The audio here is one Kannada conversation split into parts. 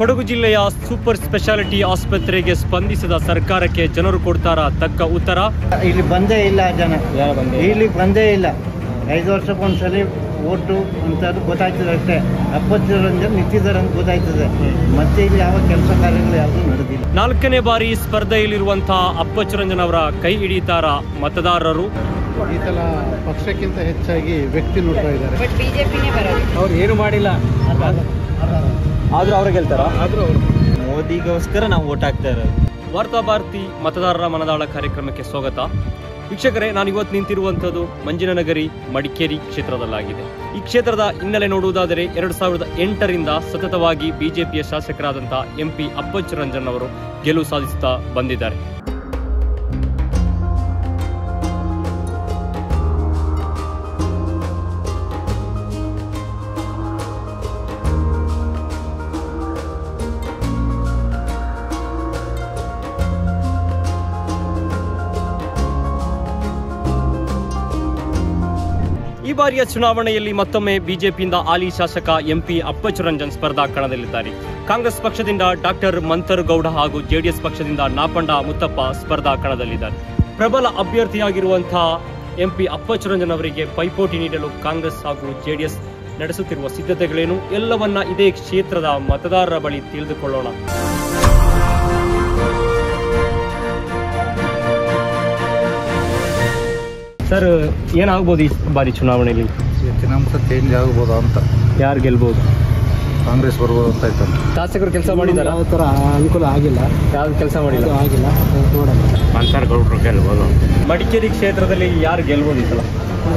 ಕೊಡಗು ಜಿಲ್ಲೆಯ ಸೂಪರ್ ಸ್ಪೆಷಾಲಿಟಿ ಆಸ್ಪತ್ರೆಗೆ ಸ್ಪಂದಿಸಿದ ಸರ್ಕಾರಕ್ಕೆ ಜನರು ಕೊಡ್ತಾರಾ ತಕ್ಕ ಉತ್ತರ? ಇಲ್ಲಿ ಬಂದೇ ಇಲ್ಲ ಜನ, ಇಲ್ಲಿ ಬಂದೇ ಇಲ್ಲ. 5 ವರ್ಷಕ್ಕೊಂದ್ಸಲಿ ಓಟು ಅಂತ ಗೊತ್ತಾಯ್ತದೆ ಅಷ್ಟೇ. ಅಪ್ಪಚ್ಚಿರಂಜನ್ ನಿಂತಿದ್ದಾರೆ ಅಂತ ಗೊತ್ತಾಯ್ತದೆ, ಮತ್ತೆ ಇಲ್ಲಿ ಯಾವ ಕೆಲಸ ಕಾರ್ಯಗಳು ಯಾವುದೂ ನಡೆದಿಲ್ಲ. 4ನೇ ಬಾರಿ ಸ್ಪರ್ಧೆಯಲ್ಲಿರುವಂತಹ ಅಪ್ಪಚ್ಚುರಂಜನ್ ಅವರ ಕೈ ಹಿಡಿತಾರ ಮತದಾರರು? ಈ ಸಲ ಪಕ್ಷಕ್ಕಿಂತ ಹೆಚ್ಚಾಗಿ ವ್ಯಕ್ತಿ ನೋಡ್ತಾ ಇದ್ದಾರೆ. ಅವ್ರು ಏನು ಮಾಡಿಲ್ಲ ಆದ್ರೂ ಅವ್ರಿಗೆ ಗೆಲ್ತಾರ? ಆದ್ರೂ ಮೋದಿಗೋಸ್ಕರ ನಾವು ಓಟ್ ಹಾಕ್ತಾ ಇರೋದು. ವಾರ್ತಾ ಭಾರತಿ ಮತದಾರರ ಮನದಾಳ ಕಾರ್ಯಕ್ರಮಕ್ಕೆ ಸ್ವಾಗತ. ವೀಕ್ಷಕರೇ, ನಾನು ಇವತ್ತು ನಿಂತಿರುವಂಥದ್ದು ಮಂಜಿನನಗರಿ ಮಡಿಕೇರಿ ಕ್ಷೇತ್ರದಲ್ಲಾಗಿದೆ. ಈ ಕ್ಷೇತ್ರದ ಹಿನ್ನೆಲೆ ನೋಡುವುದಾದರೆ 2008ರಿಂದ ಸತತವಾಗಿ ಬಿಜೆಪಿಯ ಶಾಸಕರಾದಂಥ MP ಅಪ್ಪಚ್ಚುರಂಜನ್ ಅವರು ಗೆಲುವು ಸಾಧಿಸುತ್ತಾ ಬಂದಿದ್ದಾರೆ. ಈ ಬಾರಿಯ ಚುನಾವಣೆಯಲ್ಲಿ ಮತ್ತೊಮ್ಮೆ ಬಿಜೆಪಿಯಿಂದ ಹಾಲಿ ಶಾಸಕ MP ಅಪ್ಪಚ್ಚುರಂಜನ್ ಸ್ಪರ್ಧಾ ಕಣದಲ್ಲಿದ್ದಾರೆ. ಕಾಂಗ್ರೆಸ್ ಪಕ್ಷದಿಂದ ಡಾಕ್ಟರ್ ಮಂತರಗೌಡ ಹಾಗೂ JDS ಪಕ್ಷದಿಂದ ನಾಪಂಡ ಮುತ್ತಪ್ಪ ಸ್ಪರ್ಧಾ ಕಣದಲ್ಲಿದ್ದಾರೆ. ಪ್ರಬಲ ಅಭ್ಯರ್ಥಿಯಾಗಿರುವಂತಹ MP ಅಪ್ಪಚ್ಚುರಂಜನ್ ಅವರಿಗೆ ಪೈಪೋಟಿ ನೀಡಲು ಕಾಂಗ್ರೆಸ್ ಹಾಗೂ JDS ನಡೆಸುತ್ತಿರುವ ಸಿದ್ಧತೆಗಳೇನು ಎಲ್ಲವನ್ನ ಇದೇ ಕ್ಷೇತ್ರದ ಮತದಾರರ ಬಳಿ ತಿಳಿದುಕೊಳ್ಳೋಣ. ಸರ್, ಏನಾಗ್ಬೋದು ಈ ಬಾರಿ ಚುನಾವಣೆಯಲ್ಲಿ? ಜನಾಂಶ ಚೇಂಜ್ ಆಗ್ಬೋದು ಅಂತ. ಯಾರು ಗೆಲ್ಬಹುದು? ಕಾಂಗ್ರೆಸ್ ಬರ್ಬೋದು ಅಂತ ಆಯ್ತು. ಶಾಸಕರು ಕೆಲಸ ಮಾಡಿದಾರ? ಯಾವ ಥರ ಅನುಕೂಲ ಆಗಿಲ್ಲ, ಯಾವ್ದು ಕೆಲಸ ಮಾಡಿಲ್ಲ ಆಗಿಲ್ಲ, ನೋಡೋಣ. ಮಂತರಗೌಡರು ಗೆಲ್ಬೋದು. ಮಡಿಕೇರಿ ಕ್ಷೇತ್ರದಲ್ಲಿ ಯಾರು ಗೆಲ್ಬೋದು ಈ ಸಲ?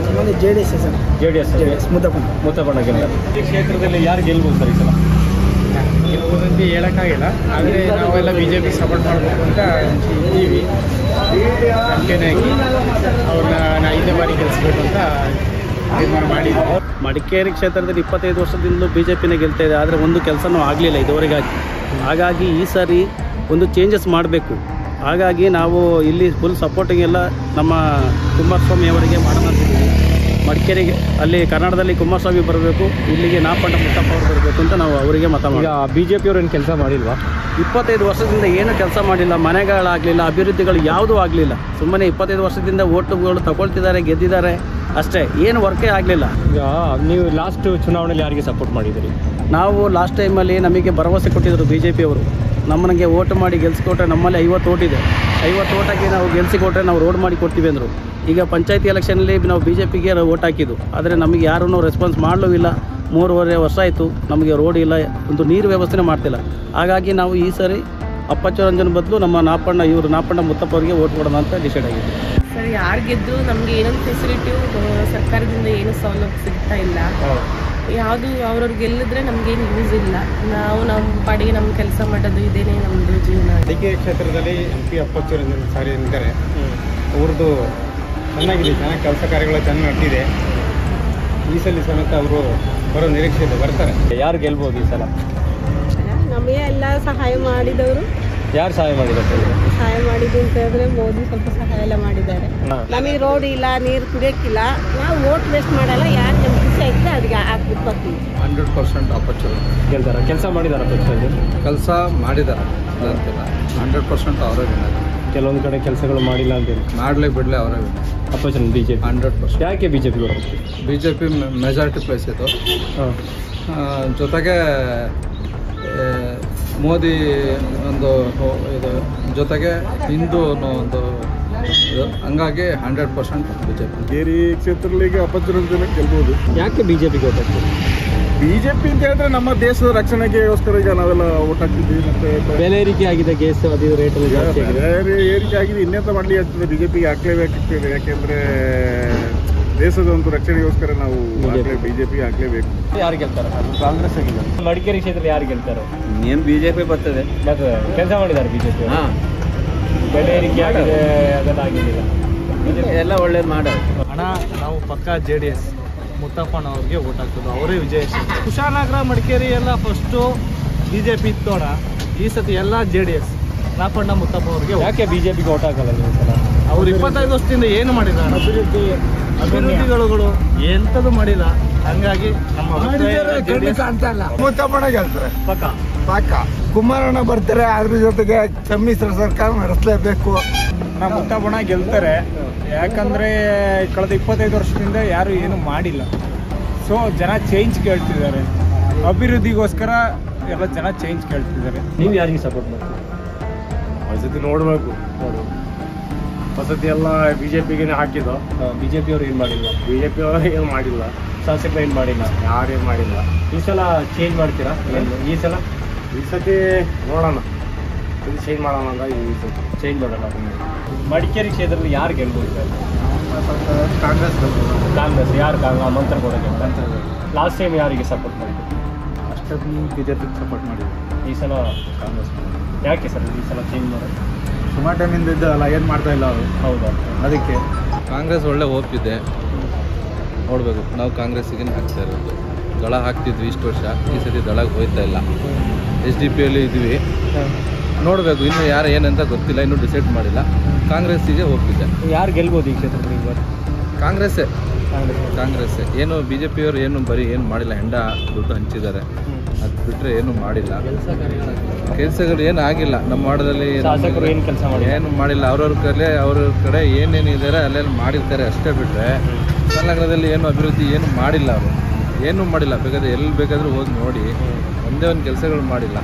JDS ಮುತ್ತಪ್ಪಣ್ಣ ಗೆಲ್ತಾರೆ. ಈ ಕ್ಷೇತ್ರದಲ್ಲಿ ಯಾರು ಗೆಲ್ಬೋದು ಸರ್ ಈ ಸಲ? ಕೆಲವೊಂದು ಹೇಳೋಕ್ಕಾಗಿಲ್ಲ, ಆದರೆ ನಾವೆಲ್ಲ BJP ಸಪೋರ್ಟ್ ಮಾಡಬೇಕು ಅಂತ ಇದ್ದೀವಿ. ಹಾಕಿ ಅವ್ರನ್ನ 5ನೇ ಬಾರಿ ಗೆಲ್ಲಿಸ್ಬೇಕು ಅಂತ ತೀರ್ಮಾನ ಮಾಡಿದ್ವಿ. ಮಡಿಕೇರಿ ಕ್ಷೇತ್ರದಲ್ಲಿ 25 ವರ್ಷದಿಂದ BJPನೇ ಗೆಲ್ತಾ ಇದೆ, ಆದರೆ ಒಂದು ಕೆಲಸನೂ ಆಗಲಿಲ್ಲ ಇದುವರೆಗಾಗಿ. ಹಾಗಾಗಿ ಈ ಸಾರಿ ಒಂದು ಚೇಂಜಸ್ ಮಾಡಬೇಕು. ಹಾಗಾಗಿ ನಾವು ಇಲ್ಲಿ ಫುಲ್ ಸಪೋರ್ಟಿಂಗ್ ಎಲ್ಲ ನಮ್ಮ ಕುಮಾರಸ್ವಾಮಿ ಅವರಿಗೆ ಮಾಡೋಣ ಅಂತಿದ್ದೀವಿ. ಮಡಿಕೇರಿಗೆ ಅಲ್ಲಿ ಕರ್ನಾಟಕದಲ್ಲಿ ಕುಮಾರಸ್ವಾಮಿ ಬರಬೇಕು, ಇಲ್ಲಿಗೆ ನಾಪಂಡ ಮುತ್ತಪ್ಪ ಅವರು ಬರಬೇಕು ಅಂತ ನಾವು ಅವರಿಗೆ ಮತ ಮಾಡಿ. BJP ಅವರು ಏನು ಕೆಲಸ ಮಾಡಿಲ್ವಾ? 25 ವರ್ಷದಿಂದ ಏನು ಕೆಲಸ ಮಾಡಿಲ್ಲ, ಮನೆಗಳಾಗಲಿಲ್ಲ, ಅಭಿವೃದ್ಧಿಗಳು ಯಾವುದೂ ಆಗಲಿಲ್ಲ. ಸುಮ್ಮನೆ 25 ವರ್ಷದಿಂದ ಓಟುಗಳು ತಗೊಳ್ತಿದ್ದಾರೆ, ಗೆದ್ದಿದ್ದಾರೆ ಅಷ್ಟೇ, ಏನು ವರ್ಕೇ ಆಗಲಿಲ್ಲ. ಈಗ ನೀವು ಲಾಸ್ಟ್ ಚುನಾವಣೆಯಲ್ಲಿ ಯಾರಿಗೆ ಸಪೋರ್ಟ್ ಮಾಡಿದ್ದೀರಿ? ನಾವು ಲಾಸ್ಟ್ ಟೈಮಲ್ಲಿ ನಮಗೆ ಭರವಸೆ ಕೊಟ್ಟಿದ್ದರು BJP ಅವರು. ನಮ್ಮನಿಗೆ ಓಟ್ ಮಾಡಿ ಗೆಲ್ಸಿಕೊಟ್ರೆ, ನಮ್ಮಲ್ಲಿ 50 ಓಟ್ ಇದೆ, 50 ಓಟಾಗಿ ನಾವು ಗೆಲ್ಸಿಕೊಟ್ರೆ ನಾವು ರೋಡ್ ಮಾಡಿ ಕೊಡ್ತೀವಿ ಅಂದರು. ಈಗ ಪಂಚಾಯತಿ ಎಲೆಕ್ಷನಲ್ಲಿ ನಾವು BJPಗೆ ಓಟ್ ಹಾಕಿದ್ದು, ಆದರೆ ನಮಗೆ ಯಾರೂ ರೆಸ್ಪಾನ್ಸ್ ಮಾಡಲೂ ಇಲ್ಲ. 3.5 ವರ್ಷ ಆಯಿತು, ನಮಗೆ ರೋಡ್ ಇಲ್ಲ, ಒಂದು ನೀರು ವ್ಯವಸ್ಥೆ ಮಾಡ್ತಿಲ್ಲ. ಹಾಗಾಗಿ ನಾವು ಈ ಸಾರಿ ಅಪ್ಪಚ್ಚುರಂಜನ್ ಬದಲು ನಮ್ಮ ನಾಪಂಡ ಮುತ್ತಪ್ಪ ಅವರಿಗೆ ಓಟ್ ಕೊಡೋಣ ಅಂತ ಡಿಸೈಡ್ ಆಗಿದೆ. ಸರ್, ಯಾರು ಗೆದ್ದು ನಮಗೆ ಏನೊಂದು ಫೆಸಿಲಿಟಿಯು ಸರ್ಕಾರದಿಂದ ಏನು ಸೌಲಭ್ಯ ಸಿಗ್ತಾ ಇಲ್ಲ. ಯಾವುದು ಅವ್ರವ್ರು ಗೆಲ್ಲಿದ್ರೆ ನಮಗೇನು ಯೂಸ್ ಇಲ್ಲ. ನಾವು ನಮ್ಮ ಪಾಡಿಗೆ ನಮ್ಮ ಕೆಲಸ ಮಾಡೋದು ಇದೇನೇ ನಮ್ಮದು ಜೀವನ. ಮಡಿಕೇರಿ ಕ್ಷೇತ್ರದಲ್ಲಿ MP ಅಪ್ಪಚ್ಚುರಂಜನ್ ಸಾರಿ ಇದ್ದಾರೆ. ಅವ್ರದ್ದು ಚೆನ್ನಾಗಿದೆ, ಚೆನ್ನಾಗಿ ಕೆಲಸ ಕಾರ್ಯಗಳು ಚೆನ್ನಾಗಿ ನಡೆದಿದೆ. ಈ ಸಲ ಸಮೇತ ಅವರು ಬರೋ ನಿರೀಕ್ಷೆ ಇದೆ, ಬರ್ತಾರೆ. ಯಾರು ಗೆಲ್ಬೋದು ಈ ಸಲ? ನಮಗೆ ಎಲ್ಲ ಸಹಾಯ ಮಾಡಿದವರು. ಯಾರು ಸಹಾಯ ಮಾಡಿದ್ದಾರೆ? ಸಹಾಯ ಮಾಡಿದ್ದು ಅಂತ ಹೇಳಿದ್ರೆ ಮೋದಿ ಸ್ವಲ್ಪ ಸಹಾಯ ಎಲ್ಲ ಮಾಡಿದ್ದಾರೆ. ನಮಗೆ ರೋಡ್ ಇಲ್ಲ, ನೀರು ಕುಡಿಯೋಕ್ಕಿಲ್ಲ. ನಾವು ವೋಟ್ ವೇಸ್ಟ್ ಮಾಡಲ್ಲ, ಯಾರು ನಮ್ಮ ಖುಷಿ ಆಯ್ತು ಅದಕ್ಕೆ ಹಾಕ್ಬಿಟ್ಟು ಬರ್ತೀವಿ. 100% ಅಪ್ಪಚ್ಚುರಂಜನ್ ಗೆಲ್ತಾರ? ಕೆಲಸ ಮಾಡಿದಾರ? ಕೆಲಸ ಮಾಡಿದ್ದಾರೆ ಅಂತಿಲ್ಲ, 100% ಅವರೇ ವಿನ್ನರ್. ಕೆಲವೊಂದು ಕಡೆ ಕೆಲಸಗಳು ಮಾಡಿಲ್ಲ ಅಂತೇಳಿ ಮಾಡಲೇ ಬಿಡಲೇ ಅವರೇ ವಿನ್ನರ್. ಅಪ್ಪಚ್ಚುರಂಜನ್ BJP 100%. ಯಾಕೆ BJP? BJP ಮೆಜಾರಿಟಿ ಪ್ಲೇಸ್ ಇದು. ಜೊತೆಗೆ ಮೋದಿ ಒಂದು ಇದು, ಜೊತೆಗೆ ಹಿಂದೂ ಅನ್ನೋ ಒಂದು ಇದು, ಹಂಗಾಗಿ 100% BJP. ಬೇರೆ ಕ್ಷೇತ್ರದಲ್ಲಿ ಈಗ ಅಪ್ಪಚ್ಚುರಂಜನ್ ಗೆಲ್ಬೋದು. ಯಾಕೆ BJPಗೆ ಓಟ್ ಹಾಕ್ತೀವಿ? BJP ಅಂತ ಹೇಳಿದ್ರೆ ನಮ್ಮ ದೇಶದ ರಕ್ಷಣೆಗೋಸ್ಕರ ಈಗ ನಾವೆಲ್ಲ ಓಟ್ ಹಾಕ್ತಿದ್ವಿ. ಮತ್ತೆ ಬೆಲೆ ಏರಿಕೆ ಆಗಿದೆ, ಗ್ಯಾಸ್ ಅದು ರೇಟ್ ಏರಿಕೆ ಆಗಿದೆ, ಇನ್ನೆಂತ ಮಾಡಲಿ ಆಗ್ತದೆ, BJPಗೆ ಹಾಕ್ಲೇಬೇಕಾಗ್ತದೆ. ಯಾಕೆಂದ್ರೆ ದೇಶದ ಒಂದು ರಕ್ಷಣೆಗೋಸ್ಕರ ನಾವು BJP ಹಾಕ್ಲೇಬೇಕು. ಯಾರು ಗೆಲ್ತಾರೆ? ಕಾಂಗ್ರೆಸ್ ಆಗಿದೆ. ಮಡಿಕೇರಿ ಕ್ಷೇತ್ರದಲ್ಲಿ ಯಾರು ಗೆಲ್ತಾರೆ? ಏನು BJP ಬರ್ತದೆ. ಮತ್ತೆ ಕೆಲಸ ಮಾಡಿದ್ದಾರೆ BJP. ಬೆಲೆ ಏರಿಕೆ ಆಗಿದೆ, ಅದೆಲ್ಲ ಆಗಿಲ್ಲ. ಎಲ್ಲ ಒಳ್ಳೇದು ಮಾಡೋದು. ಹಣ ನಾವು ಪಕ್ಕ JDS ಮುತ್ತಪ್ಪಣ್ಣ ಅವ್ರಿಗೆ ಓಟ್ ಹಾಕೋದು, ಅವರೇ ವಿಜಯ. ಕುಶಾಲನಗರ ಮಡಿಕೇರಿ ಎಲ್ಲ ಫಸ್ಟು BJP ಇತ್ತೋಣ, ಈ ಸತಿ ಎಲ್ಲ JDS ನಾಪಣ್ಣ ಮುತ್ತಪ್ಪ ಅವ್ರಿಗೆ. ಯಾಕೆ BJPಗೆ ಓಟ್ ಹಾಕಲ್ಲ ನೀವು ಸಲ? ಅವ್ರು 25 ವರ್ಷದಿಂದ ಏನು ಮಾಡಿದ್ದಾರೆ? ಅಭಿವೃದ್ಧಿಗಳು ಎಂಥದ್ದು ಮಾಡಿಲ್ಲ. ಹಂಗಾಗಿ ನಮ್ಮ ಮುತ್ತಪ್ಪಣ್ಣ ಗೆಲ್ತಾರೆ ಪಕ್ಕ. ಸಾಕ. ಕುಮಾರಣ್ಣ ಬರ್ತಾರೆ, ಅದ್ರ ಜೊತೆಗೆ ಸಮ್ಮಿಶ್ರ ಸರ್ಕಾರ ನಡೆಸಲೇಬೇಕು. ನಮ್ಮ ಮುತ್ತಪ್ಪಣ್ಣ ಗೆಲ್ತಾರೆ. ಯಾಕಂದರೆ ಕಳೆದ 25 ವರ್ಷದಿಂದ ಯಾರು ಏನು ಮಾಡಿಲ್ಲ. ಸೊ ಜನ ಚೇಂಜ್ ಕೇಳ್ತಿದ್ದಾರೆ. ಅಭಿವೃದ್ಧಿಗೋಸ್ಕರ ಎಲ್ಲ ಜನ ಚೇಂಜ್ ಕೇಳ್ತಿದ್ದಾರೆ. ನೀವು ಯಾರಿಗೆ ಸಪೋರ್ಟ್ ಮಾಡ್ತೀವಿ? ವಸತಿ ನೋಡಬೇಕು. ವಸತಿ ಎಲ್ಲ BJPಗೆ ಹಾಕಿದ್ದು. BJP ಅವ್ರು ಏನು ಮಾಡಿಲ್ಲ, BJP ಅವರು ಏನು ಮಾಡಿಲ್ಲ, ಶಾಸಕರು ಏನು ಮಾಡಿಲ್ಲ, ಯಾರೇನು ಮಾಡಿಲ್ಲ. ಈ ಸಲ ಚೇಂಜ್ ಮಾಡ್ತೀರಾ? ಈ ಸಲ ಈ ಸತಿ ನೋಡೋಣ, ಇದು ಚೇಂಜ್ ಮಾಡೋಣ ಅಂತ. ಈ ಸತಿ ಚೇಂಜ್ ಮಾಡೋಣ. ಮಡಿಕೇರಿ ಕ್ಷೇತ್ರದಲ್ಲಿ ಯಾರು ಗೆಲ್ಬೋದು ಸರ್? ಕಾಂಗ್ರೆಸ್ ಕಾಂಗ್ರೆಸ್. ಯಾರು ಮಂತ್ರಗೌಡ ಗೆಲ್ತಾರೆ? ಲಾಸ್ಟ್ ಟೈಮ್ ಯಾರಿಗೆ ಸಪೋರ್ಟ್ ಮಾಡಿದ್ರು? ಅಷ್ಟೊಂದು BJPಗೆ ಸಪೋರ್ಟ್ ಮಾಡಿದ್ರು. ಈ ಸಲ ಕಾಂಗ್ರೆಸ್. ಯಾಕೆ ಸರ್ ಈ ಸಲ ಚೇಂಜ್ ಮಾಡೋದು? ಸುಮಾರು ಟೈಮಿಂದ ಇದ್ದಲ್ಲ, ಏನು ಮಾಡ್ತಾ ಇಲ್ಲ ಅವರು. ಹೌದಾ? ಅದಕ್ಕೆ ಕಾಂಗ್ರೆಸ್ ಒಳ್ಳೆ ಹೋಪ್ ಇದೆ, ನೋಡಬೇಕು. ನಾವು ಕಾಂಗ್ರೆಸ್ಸಿಗೆ ಹಾಕ್ತಾ ಇರೋದು. ದಳ ಹಾಕ್ತಿದ್ವಿ ಇಷ್ಟು ವರ್ಷ, ಈ ಸತಿ ದಳಕ್ಕೆ ಹೋಗ್ತಾ ಇಲ್ಲ. SDP ಇದ್ವಿ, ನೋಡಬೇಕು. ಇನ್ನು ಯಾರು ಏನಂತ ಗೊತ್ತಿಲ್ಲ, ಇನ್ನೂ ಡಿಸೈಡ್ ಮಾಡಿಲ್ಲ. ಕಾಂಗ್ರೆಸ್ಸಿಗೆ ಹೋಗ್ತಿದ್ದೆ. ಯಾರು ಗೆಲ್ಬೋದು ಈ ಕ್ಷೇತ್ರದಲ್ಲಿ? ಕಾಂಗ್ರೆಸ್ಸೇ. ಏನು BJP ಅವರು ಏನು ಬರೀ ಏನು ಮಾಡಿಲ್ಲ, ಹೆಂಡ ದುಡ್ಡು ಹಂಚಿದ್ದಾರೆ, ಅದು ಬಿಟ್ಟರೆ ಏನು ಮಾಡಿಲ್ಲ. ಕೆಲಸಗಳು ಏನು ಆಗಿಲ್ಲ ನಮ್ಮ ವಾರ್ಡದಲ್ಲಿ. ಶಾಸಕರು ಏನು ಕೆಲಸ ಮಾಡಿ ಏನು ಮಾಡಿಲ್ಲ. ಅವ್ರವ್ರ ಕಡೆ ಏನೇನಿದ್ದಾರೆ ಅಲ್ಲೆಲ್ಲ ಮಾಡಿರ್ತಾರೆ ಅಷ್ಟೇ ಬಿಟ್ಟರೆ ನಗರದಲ್ಲಿ ಏನು ಅಭಿವೃದ್ಧಿ ಏನು ಮಾಡಿಲ್ಲ. ಅವರು ಏನೂ ಮಾಡಿಲ್ಲ. ಬೇಕಾದ್ರೆ ಎಲ್ಲಿ ಬೇಕಾದರೂ ಹೋಗಿ ನೋಡಿ, ಒಂದೇ ಒಂದು ಕೆಲಸಗಳು ಮಾಡಿಲ್ಲ.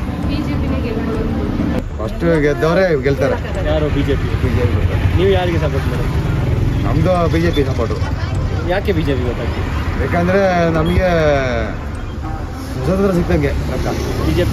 ಫಸ್ಟ್ ಗೆದ್ದವರೇ ಗೆಲ್ತಾರೆ. ಯಾರು? BJP. ನೀವು ಯಾರಿಗೆ ಸಪೋರ್ಟ್ ಮಾಡೋದು? ನಮ್ಮದು BJP ಸಪೋರ್ಟು. ಯಾಕೆ BJP ಗೊತ್ತಾಗ್ತದೆ? ಯಾಕಂದರೆ ನಮಗೆ ಸ್ವತಂತ್ರ ಸಿಕ್ಕಂಗೆ BJP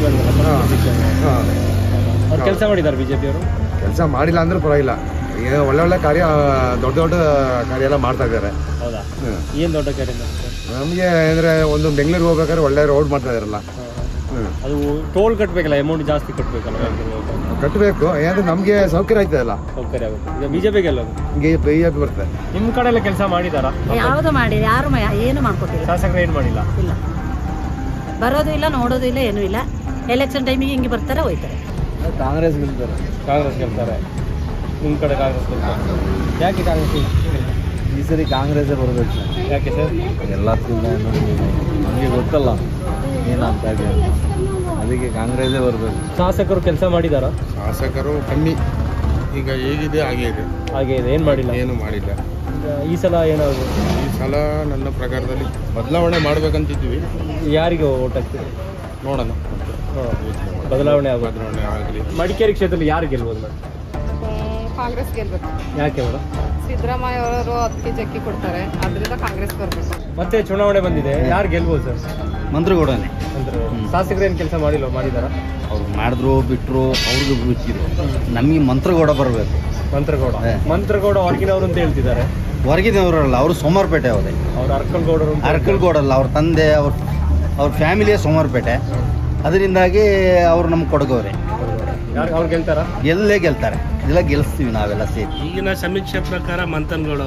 ಅವ್ರು ಕೆಲಸ ಮಾಡಿದ್ದಾರೆ. BJP ಅವರು ಕೆಲಸ ಮಾಡಿಲ್ಲ ಅಂದ್ರೆ ಪರವಾಗಿಲ್ಲ. ಈಗ ಒಳ್ಳೆ ಕಾರ್ಯ, ದೊಡ್ಡ ಕಾರ್ಯ ಎಲ್ಲ ಮಾಡ್ತಾ ಇದ್ದಾರೆ. ಹೌದಾ? ಏನು ದೊಡ್ಡ ಕಾರ್ಯ? ನಮಗೆ ಅಂದರೆ ಒಂದು ಬೆಂಗಳೂರಿಗೆ ಹೋಗ್ಬೇಕಾದ್ರೆ ಒಳ್ಳೆ ರೋಡ್ ಮಾಡ್ತಾ ಇದಾರಲ್ಲ. ಅದು ಟೋಲ್ ಕಟ್ಟಬೇಕಲ್ಲ, ಅಮೌಂಟ್ ಜಾಸ್ತಿ ಕಟ್ಟಬೇಕಲ್ಲ. ಕಟ್ಟಬೇಕು, ಯಾಕಂದ್ರೆ ನಮಗೆ ಸೌಕರ್ಯ ಆಯ್ತದಲ್ಲ. ಸೌಕರ್ಯ ಆಗುತ್ತೆ. ಈಗ BJP ಗೆಲ್ಲೋದು. BJP ಬರ್ತದೆ. ನಿಮ್ಮ ಕಡೆ ಎಲ್ಲ ಕೆಲಸ ಮಾಡಿದಾರಾ? ಯಾವುದು ಮಾಡಿ, ಯಾರು ಏನು ಮಾಡ್ಕೊಟ್ಟಿಲ್ಲ. ಶಾಸಕರು ಏನು ಮಾಡಿಲ್ಲ? ಇಲ್ಲ, ಬರೋದು ಇಲ್ಲ, ನೋಡೋದು ಇಲ್ಲ, ಏನೂ ಇಲ್ಲ. ಎಲೆಕ್ಷನ್ ಟೈಮಿಗೆ ಹಿಂಗೆ ಬರ್ತಾರೆ, ಹೋಯ್ತಾರೆ. ಕಾಂಗ್ರೆಸ್ ಗೆಲ್ತಾರೆ. ನಿಮ್ಮ ಕಡೆ ಕಾಂಗ್ರೆಸ್ ಗೆಲ್ತಾರೆ. ಯಾಕೆ ಕಾಂಗ್ರೆಸ್? ಈ ಸರಿ ಕಾಂಗ್ರೆಸ್ಸೇ ಬರಬೇಕು. ಯಾಕೆ ಸರ್? ಎಲ್ಲದಕ್ಕಿಂತ ನಮಗೆ ಗೊತ್ತಲ್ಲ ಏನಂತ, ಅದಕ್ಕೆ ಕಾಂಗ್ರೆಸ್ಸೇ ಬರಬೇಕು. ಶಾಸಕರು ಕೆಲಸ ಮಾಡಿದಾರಾ? ಶಾಸಕರು ಕಮ್ಮಿ. ಈಗ ಹೇಗಿದೆ ಹಾಗೆ ಇದೆ. ಏನು ಮಾಡಿಲ್ಲ? ಏನು ಮಾಡಿಲ್ಲ. ಈ ಸಲ ಏನಾದ್ರು? ಈ ಸಲ ನನ್ನ ಪ್ರಕಾರದಲ್ಲಿ ಬದಲಾವಣೆ ಮಾಡ್ಬೇಕಂತಿದ್ವಿ. ಯಾರಿಗೆ ಓಟ್ ಹಾಕ್ತೀವಿ? ನೋಡೋಣ, ಬದಲಾವಣೆ ಆಗಲಿ. ಮಡಿಕೇರಿ ಕ್ಷೇತ್ರದಲ್ಲಿ ಯಾರು ಗೆಲ್ಬೋದು ಮೇಡಮ್? ಕಾಂಗ್ರೆಸ್ ಗೆಲ್ಬೇಕು. ಯಾಕೆ ಮೇಡಮ್? ಸಿದ್ದರಾಮಯ್ಯ ಅವರು 10 ಕೆಜಿ ಅಕ್ಕಿ ಕೊಡ್ತಾರೆ, ಅದರಿಂದ ಕಾಂಗ್ರೆಸ್ ಬರಬೇಕು. ಮತ್ತೆ ಚುನಾವಣೆ ಬಂದಿದೆ, ಯಾರು ಗೆಲ್ಬೋದು ಸರ್? ಮಂತ್ರಗೌಡನೇ. ಶಾಸಕರು ಏನು ಕೆಲಸ ಮಾಡಿದಾರಾ? ಅವ್ರು ಮಾಡಿದ್ರು ಬಿಟ್ಟರು, ಅವ್ರಿಗೂ ಬಿಚ್ಚಿದ್ರು. ನಮಗೆ ಮಂತ್ರಗೌಡ ಬರಬೇಕು. ಮಂತ್ರಗೌಡ ಹೊರಗಿನವರು ಅಂತ ಹೇಳ್ತಿದ್ದಾರೆ. ಹೊರಗಿನವರಲ್ಲ, ಅವರು ಸೋಮಾರಪೇಟೆ ಅವರೇ. ಅವ್ರು ಅರ್ಕಲ್ಗೌಡಲ್ಲ, ಅವ್ರ ತಂದೆ ಅವ್ರ ಫ್ಯಾಮಿಲಿಯೇ ಸೋಮಾರಪೇಟೆ. ಅದರಿಂದಾಗಿ ಅವರು ನಮ್ಗೆ ಕೊಡಗವ್ರೆ. ಅವ್ರು ಗೆಲ್ತಾರ? ಗೆಲ್ತಾರೆ. ಇದೆಲ್ಲ ಗೆಲ್ಲಿಸ್ತೀವಿ ನಾವೆಲ್ಲ ಸೇರಿ. ಈಗಿನ ಸಮೀಕ್ಷೆ ಪ್ರಕಾರ ಮಂತ್ರಗೌಡ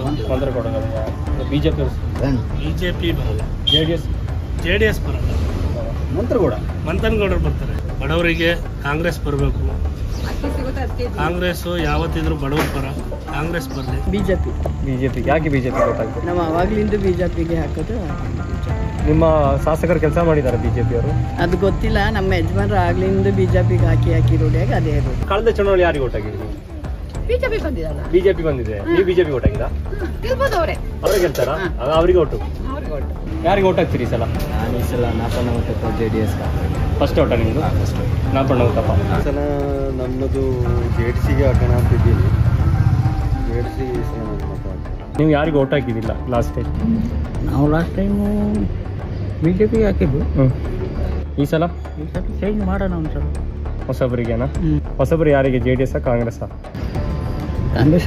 BJP ಬರಲ್ಲ, JDS ಬರಲ್ಲ, ಮಂತ್ರಗೌಡರು ಬರ್ತಾರೆ. ಬಡವರಿಗೆ ಕಾಂಗ್ರೆಸ್ ಬರಬೇಕು. ಕಾಂಗ್ರೆಸ್ ಯಾವತ್ತಿದ್ರು ಬಡವರ ಪರ. ಕಾಂಗ್ರೆಸ್ ಬರಲಿ. BJP. ಯಾಕೆ BJP ಗೊತ್ತಾಗ್ತದೆ? ನಾವು ಅವಾಗ್ಲಿಂದ BJPಗೆ ಹಾಕೋದು. ನಿಮ್ಮ ಶಾಸಕರು ಕೆಲಸ ಮಾಡಿದ್ದಾರೆ BJP ಅವರು? ಅದು ಗೊತ್ತಿಲ್ಲ. ನಮ್ಮ ಯಜಮಾನ್ರು ಆಗ್ಲಿಂದ BJPಗೆ ಹಾಕಿ ರೂಢಿಯಾಗಿ ಅದೇ ಇರೋದು. ಕಳೆದ ಚುನಾವಣೆ ಯಾರಿಗೆ ಓಟ್ ಹಾಕಿದ್ರಿ? BJP ಬಂದಿರಲ್ಲ. BJP ಬಂದಿದೆ. ನೀವು BJP ಓಟ್ ಹಾಕಿದ? ಗೆಲ್ಬೋದು ಅವರೇ. ಅವರೇ ಗೆಲ್ತಾರ? ಅವರಿಗೆ ಓಟು. ಯಾರಿಗೆ ಓಟ್ ಹಾಕ್ತೀರಿ ಈ ಸಲ? ನಾನು ಈ ಸಲ ನಾಪಣ್ಣ ಮುತ್ತಪ್ಪ JDS. ಫಸ್ಟ್ ಓಟ ನಿಮ್ಮದು? ನಾಪಣ್ಣ ಮುತ್ತಪ್ಪ. ಈ ಸಲ ನಮ್ಮದು JDSಗೆ ಹಾಕೋಣ ಅಂತಿದ್ದೀನಿ. JDSಗೆ ಈ ಸಲ ನೀವು ಯಾರಿಗೆ ಓಟ್ ಹಾಕಿದ್ದಿಲ್ಲ ಲಾಸ್ಟ್ ಟೈಮ್? ನಾವು ಲಾಸ್ಟ್ ಟೈಮು BJPಗೆ ಹಾಕಿದ್ವಿ. ಈ ಸಲ ಚೇಂಜ್ ಮಾಡೋಣ ಒಂದ್ಸಲ. ಹೊಸಬರಿಗೇನಾ? ಹೊಸಬರು ಯಾರಿಗೆ? JDS ಕಾಂಗ್ರೆಸ್? ಕಾಂಗ್ರೆಸ್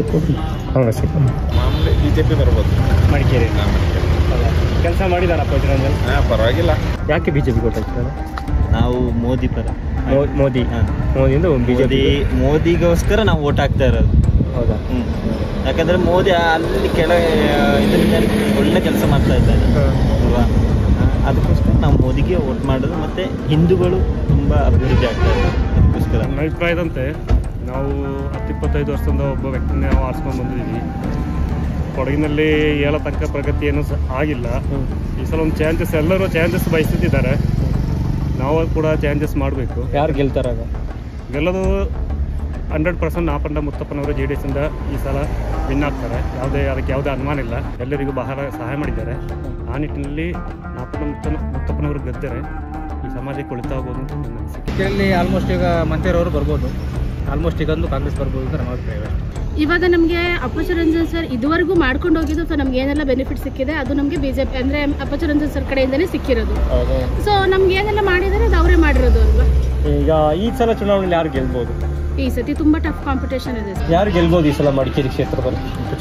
ಮಾಮೂಲಿ BJP ಬರ್ಬೋದು. ಮಡಿಕೇರಿ ಕೆಲಸ ಮಾಡಿದಾರ ಅಪ್ಪಚುರಂಜನ್? ಪರವಾಗಿಲ್ಲ. ಯಾಕೆ BJP ಗೊತ್ತಾಗ್ತಾರೆ? ನಾವು ಮೋದಿ ಪರ. ಮೋದಿಯಿಂದ ಮೋದಿಗೋಸ್ಕರ ನಾವು ಓಟ್ ಹಾಕ್ತಾ ಇರೋದು. ಹೌದಾ? ಯಾಕಂದ್ರೆ ಮೋದಿ ಅಲ್ಲಿ ಇದರಿಂದ ಒಳ್ಳೆ ಕೆಲಸ ಮಾಡ್ತಾ ಇದ್ದಾರೆ ಅಲ್ವಾ? ಅದಕ್ಕೋಸ್ಕರ ನಾವು ಮೋದಿಗೆ ವೋಟ್ ಮಾಡೋದು. ಮತ್ತು ಹಿಂದೂಗಳು ತುಂಬ ಅಭಿವೃದ್ಧಿ ಆಗ್ತಾ ಇದೆ. ಅದಕ್ಕೋಸ್ಕರ ನನ್ನ ಅಭಿಪ್ರಾಯದಂತೆ ನಾವು 10-25 ವರ್ಷದಿಂದ ಒಬ್ಬ ವ್ಯಕ್ತಿನ ನಾವು ಆರಿಸ್ಕೊಂಡು ಬಂದಿದ್ದೀವಿ. ಕೊಡಗಿನಲ್ಲಿ ಹೇಳತಕ್ಕ ಪ್ರಗತಿ ಏನೂ ಆಗಿಲ್ಲ. ಈ ಸಲ ಒಂದು ಚಾನ್ಸಸ್, ಎಲ್ಲರೂ ಚಾನ್ಸಸ್ ಬಯಸುತ್ತಿದ್ದಾರೆ. ನಾವು ಕೂಡ ಚೇಂಜಸ್ ಮಾಡಬೇಕು. ಯಾರು ಗೆಲ್ತಾರಾಗ? ಗೆಲ್ಲೋದು 100% ನಾಪಂಡ ಮುತ್ತಪ್ಪನವರು JDS ಇಂದ ಈ ಸಲ ವಿನ್ ಆಗ್ತಾರೆ. ಅದಕ್ಕೆ ಯಾವುದೇ ಅನುಮಾನ ಇಲ್ಲ. ಎಲ್ಲರಿಗೂ ಬಹಳ ಸಹಾಯ ಮಾಡಿದ್ದಾರೆ. ಆ ನಿಟ್ಟಿನಲ್ಲಿ ನಾಪಂಡ ಮುತ್ತಪ್ಪನವರು ಗೆದ್ದರೆ ಈ ಸಮಾಜಕ್ಕೆ ಉಳಿತಾ ಹೋಗ್ಬೋದು ಅಂತ ನನ್ನ ಅನಿಸಿಕೆ. ಇಲ್ಲಿ ಆಲ್ಮೋಸ್ಟ್ ಈಗ ಮಂತ್ರಿಯವರು ಬರ್ಬೋದು, ಆಲ್ಮೋಸ್ಟ್ ಈಗೊಂದು ಕಾಂಗ್ರೆಸ್ ಬರ್ಬೋದು ಅಂತ ನಮ್ಮ ಅಭಿಪ್ರಾಯ. ಇವಾಗ ನಮಗೆ ಅಪ್ಪಚ್ಚು ರಂಜನ್ ಸರ್ ಇದುವರೆಗೂ ಮಾಡ್ಕೊಂಡು ಹೋಗಿದ್ದು, ಸೊ ನಮ್ಗೆ ಏನೆಲ್ಲ ಬೆನಿಫಿಟ್ ಸಿಕ್ಕಿದೆ ಅದು ನಮಗೆ BJP ಅಂದರೆ ಅಪ್ಪಚ್ಚು ರಂಜನ್ ಸರ್ ಕಡೆಯಿಂದಲೇ ಸಿಕ್ಕಿರೋದು. ಸೊ ನಮ್ಗೆ ಏನೆಲ್ಲ ಮಾಡಿದರೆ ಅದು ಅವರೇ ಮಾಡಿರೋದು ಅಲ್ವಾ. ಈಗ ಈ ಸಲ ಚುನಾವಣೆಯಲ್ಲಿ ಯಾರು ಗೆಲ್ಬೋದು? ಈ ಸತಿ ತುಂಬಾ ಟಫ್ ಕಾಂಪಿಟೇಷನ್ ಇದೆ. ಯಾರು ಗೆಲ್ಬೋದು ಈ ಸಲ ಮಡಿಕೇರಿ ಕ್ಷೇತ್ರದಲ್ಲಿ?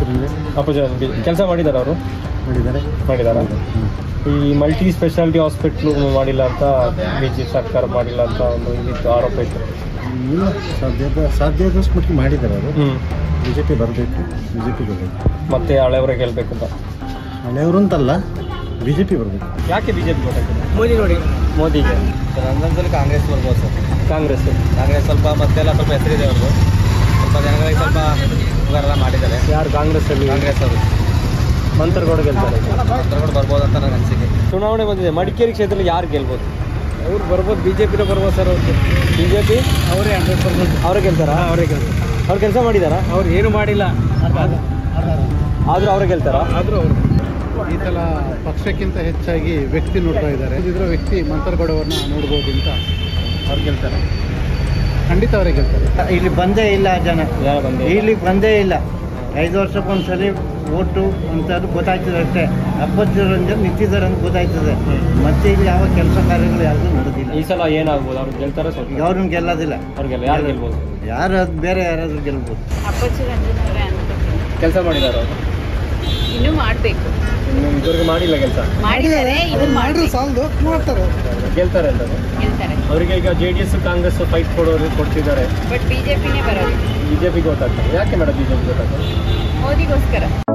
ಕೆಲಸ ಮಾಡಿದ್ದಾರೆ ಅವರು? ಮಾಡಿದ್ದಾರೆ. ಈ ಮಲ್ಟಿ ಸ್ಪೆಷಾಲಿಟಿ ಹಾಸ್ಪಿಟ್ಲು ಮಾಡಿಲ್ಲ ಅಂತ BJP ಸರ್ಕಾರ ಮಾಡಿಲ್ಲ ಅಂತ ಒಂದು ಇದಿತ್ತು ಆರೋಪ ಇತ್ತು. ಇಲ್ಲ, ಸಾಧ್ಯದಷ್ಟು ಮಟ್ಟಿಗೆ ಮಾಡಿದ್ದಾರೆ ಅವರು. BJP ಬರಬೇಕು, BJP ಬರಬೇಕು. ಮತ್ತೆ ಹಳೆಯವರೇ ಗೆಲ್ಬೇಕಂತ? ಹಳೆಯವರು ಅಂತಲ್ಲ, BJP ಬರಬೇಕು. ಯಾಕೆ BJP ಗೊತ್ತಾಗ್ತದೆ? ಮೋದಿ ನೋಡಿ, ಮೋದಿಗೆ ರಂಜಾನ್ದಲ್ಲಿ ಕಾಂಗ್ರೆಸ್ ಬರ್ಬೋದು ಸರ್. ಕಾಂಗ್ರೆಸ್ ಸ್ವಲ್ಪ ಮತ್ತೆಲ್ಲ ಸ್ವಲ್ಪ ಹೆಸರಿದೆ ಅವ್ರದ್ದು. ಸ್ವಲ್ಪ ಜನಗಳಿಗೆ ಸ್ವಲ್ಪ ಉಪಕಾರ ಮಾಡಿದ್ದಾರೆ. ಯಾರು ಕಾಂಗ್ರೆಸ್ಸಲ್ಲಿ? ಕಾಂಗ್ರೆಸ್ ಅವರು ಮಂತರ್ಗೌಡ ಗೆಲ್ತಾರೆ. ಮಂತರ್ಗೌಡ ಬರ್ಬೋದು ಅಂತ ನನ್ನ ಅನಿಸಿಕೆ. ಚುನಾವಣೆ ಬಂದಿದೆ, ಮಡಿಕೇರಿ ಕ್ಷೇತ್ರದಲ್ಲಿ ಯಾರು ಗೆಲ್ಬೋದು? ಅವ್ರು ಬರ್ಬೋದು, BJP ಬರ್ಬೋದು ಸರ್. ಅವ್ರಿಗೆ BJP ಅವರೇ 100% ಅವರೇ ಗೆಲ್ತಾರಾ? ಅವರೇ ಗೆಲ್ತಾರೆ. ಅವ್ರು ಕೆಲಸ ಮಾಡಿದಾರಾ? ಅವ್ರು ಏನು ಮಾಡಿಲ್ಲ, ಆದ್ರೂ ಅವರೇ ಗೆಲ್ತಾರಾ? ಆದರೂ ಅವರು ಈ ಸಲ ಪಕ್ಷಕ್ಕಿಂತ ಹೆಚ್ಚಾಗಿ ವ್ಯಕ್ತಿ ನೋಡ್ತಾ ಇದ್ದಾರೆ. ಇದ್ರ ವ್ಯಕ್ತಿ ಮಂತರ್ಗೌಡವ್ರನ್ನ ನೋಡ್ಬೋದು ಅಂತ ಅವ್ರು ಗೆಲ್ತಾರೆ. ಖಂಡಿತ ಅವರೇ ಗೆಲ್ತಾರೆ. ಇಲ್ಲಿ ಬಂದೇ ಇಲ್ಲ ಜನ, ಯಾರು ಇಲ್ಲಿ ಬಂದೇ ಇಲ್ಲ. 5 ವರ್ಷಕ್ಕೊಂದ್ಸಲಿ ಓಟು ಅಂತದ್ದು ಗೊತ್ತಾಯ್ತದೆ ಅಷ್ಟೇ. ಅಪ್ಪಚ್ಚು ರಂಜನ್ ನಿಂತಿದ್ದಾರೆ ಅಂತ ಗೊತ್ತಾಯ್ತದೆ. ಮತ್ತೆ ಇಲ್ಲಿ ಯಾವ ಕೆಲಸ ಕಾರ್ಯಗಳು ಯಾರಿಗೂ ನಡೆದಿಲ್ಲ. ಈ ಸಲ ಏನಾಗ್ಬೋದು? ಅವ್ರು ಗೆಲ್ತಾರೆ? ಈಗ ಅವ್ರನ್ನ ಗೆಲ್ಲೋದಿಲ್ಲ. ಅವ್ರಿಗೆಲ್ಲ ಯಾರು ಗೆಲ್ಬೋದು? ಯಾರು ಬೇರೆ ಯಾರಾದ್ರೂ ಗೆಲ್ಬೋದು. ಅಪ್ಪಚ್ಚು ರಂಜನ್ ಅವರೇ ಕೆಲಸ ಮಾಡಿದ್ದಾರೆ ಅವರು? ಇನ್ನೂ ಮಾಡಬೇಕು. ಇದುವರೆಗೂ ಮಾಡಿಲ್ಲ ಕೆಲಸ? ಮಾಡಿದ್ದಾರೆ, ಮಾಡ್ರೆ ಸಾಲದು ಮಾಡ್ತಾರೆ, ಗೆಲ್ತಾರೆ ಅಂತ ಗೆಲ್ತಾರೆ. ಅವರಿಗೆ ಈಗ JDS ಕಾಂಗ್ರೆಸ್ ಫೈಟ್ ಕೊಡ್ತಿದ್ದಾರೆ. ಬಟ್ BJPನೇ ಬರೋದು. BJP ಗೊತ್ತಾಗ್ತದೆ. ಯಾಕೆ ಮೇಡಮ್ BJP ಗೊತ್ತಾಗ್ತದೆ? ಮೋದಿಗೋಸ್ಕರ.